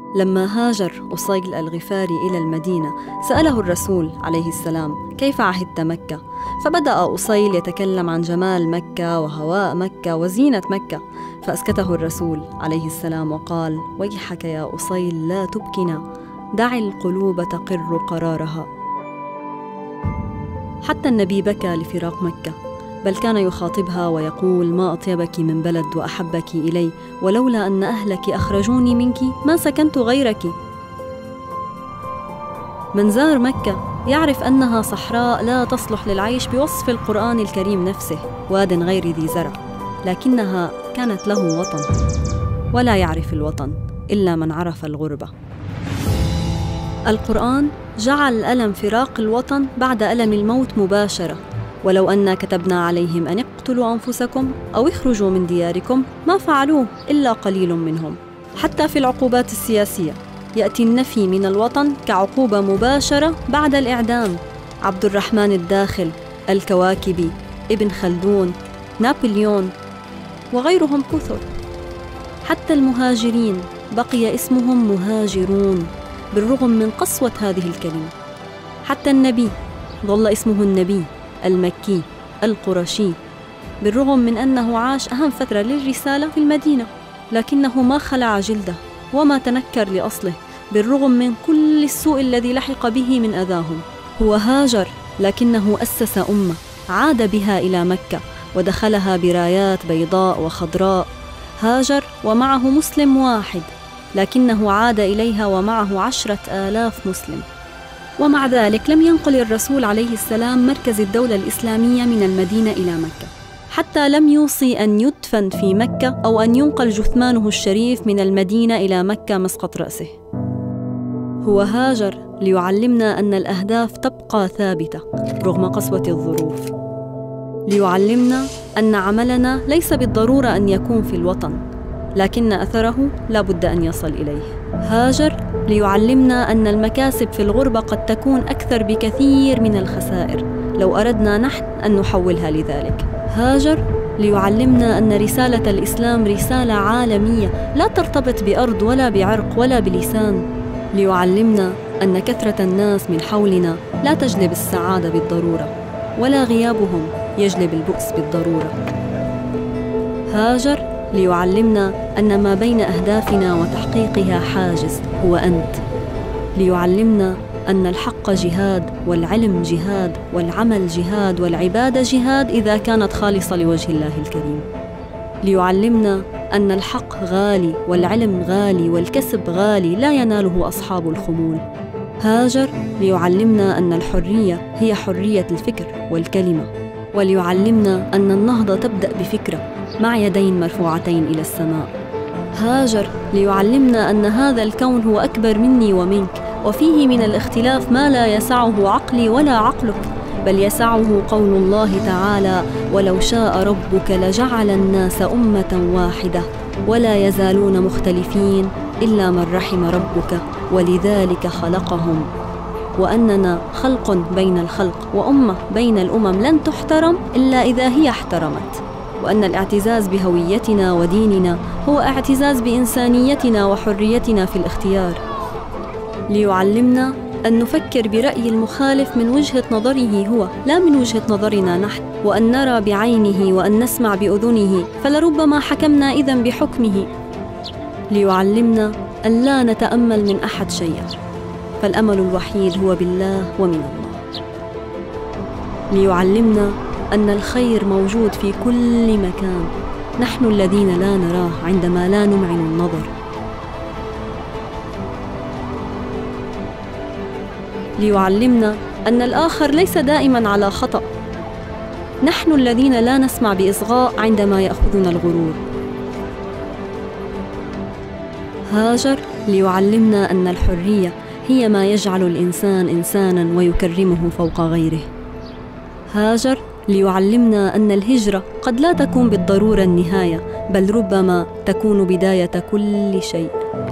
لما هاجر أصيل الغفاري إلى المدينة سأله الرسول عليه السلام: كيف عهدت مكة؟ فبدأ أصيل يتكلم عن جمال مكة وهواء مكة وزينة مكة، فأسكته الرسول عليه السلام وقال: ويحك يا أصيل، لا تبكنا، دع القلوب تقر قرارها. حتى النبي بكى لفراق مكة، بل كان يخاطبها ويقول: ما أطيبك من بلد وأحبك إلي، ولولا أن أهلك أخرجوني منك ما سكنت غيرك. من زار مكة يعرف أنها صحراء لا تصلح للعيش بوصف القرآن الكريم نفسه، واد غير ذي زرع، لكنها كانت له وطن، ولا يعرف الوطن إلا من عرف الغربة. القرآن جعل ألم فراق الوطن بعد ألم الموت مباشرة. ولو أنا كتبنا عليهم أن اقتلوا أنفسكم أو اخرجوا من دياركم ما فعلوه إلا قليل منهم. حتى في العقوبات السياسية يأتي النفي من الوطن كعقوبة مباشرة بعد الإعدام. عبد الرحمن الداخل، الكواكبي، ابن خلدون، نابليون وغيرهم كثر. حتى المهاجرين بقي اسمهم مهاجرون بالرغم من قسوة هذه الكلمة. حتى النبي ظل اسمه النبي المكي القرشي بالرغم من أنه عاش أهم فترة للرسالة في المدينة، لكنه ما خلع جلده وما تنكر لأصله بالرغم من كل السوء الذي لحق به من أذاهم. هو هاجر لكنه أسس أمة عاد بها إلى مكة ودخلها برايات بيضاء وخضراء. هاجر ومعه مسلم واحد، لكنه عاد إليها ومعه 10,000 مسلم. ومع ذلك لم ينقل الرسول عليه السلام مركز الدولة الإسلامية من المدينة إلى مكة، حتى لم يوصي أن يدفن في مكة أو أن ينقل جثمانه الشريف من المدينة إلى مكة مسقط رأسه. هو هاجر ليعلمنا أن الأهداف تبقى ثابتة رغم قسوة الظروف، ليعلمنا أن عملنا ليس بالضرورة أن يكون في الوطن، لكن أثره لا بد أن يصل إليه. هاجر ليعلمنا أن المكاسب في الغربة قد تكون أكثر بكثير من الخسائر لو أردنا نحن أن نحولها لذلك. هاجر ليعلمنا أن رسالة الإسلام رسالة عالمية لا ترتبط بأرض ولا بعرق ولا بلسان، ليعلمنا أن كثرة الناس من حولنا لا تجلب السعادة بالضرورة، ولا غيابهم يجلب البؤس بالضرورة. هاجر ليعلمنا أن ما بين أهدافنا وتحقيقها حاجز هو أنت، ليعلمنا أن الحق جهاد والعلم جهاد والعمل جهاد والعبادة جهاد إذا كانت خالصة لوجه الله الكريم، ليعلمنا أن الحق غالي والعلم غالي والكسب غالي لا يناله أصحاب الخمول. هاجر ليعلمنا أن الحرية هي حرية الفكر والكلمة، وليعلمنا أن النهضة تبدأ بفكرة مع يدين مرفوعتين إلى السماء. هاجر ليعلمنا أن هذا الكون هو أكبر مني ومنك، وفيه من الاختلاف ما لا يسعه عقلي ولا عقلك، بل يسعه قول الله تعالى: ولو شاء ربك لجعل الناس أمة واحدة ولا يزالون مختلفين إلا من رحم ربك ولذلك خلقهم، وأننا خلق بين الخلق وأمة بين الأمم لن تحترم إلا إذا هي احترمت، وأن الاعتزاز بهويتنا وديننا هو اعتزاز بإنسانيتنا وحريتنا في الاختيار. ليعلمنا أن نفكر برأي المخالف من وجهة نظره هو لا من وجهة نظرنا نحن، وأن نرى بعينه وأن نسمع بأذنه، فلربما حكمنا إذن بحكمه. ليعلمنا أن لا نتأمل من أحد شيئا، فالأمل الوحيد هو بالله ومن الله. ليعلمنا أن الخير موجود في كل مكان، نحن الذين لا نراه عندما لا نمعن النظر. ليعلمنا أن الآخر ليس دائماً على خطأ، نحن الذين لا نسمع بإصغاء عندما يأخذنا الغرور. هاجر ليعلمنا أن الحرية هي ما يجعل الإنسان إنساناً ويكرمه فوق غيره. هاجر ليعلمنا أن الهجرة قد لا تكون بالضرورة النهاية، بل ربما تكون بداية كل شيء.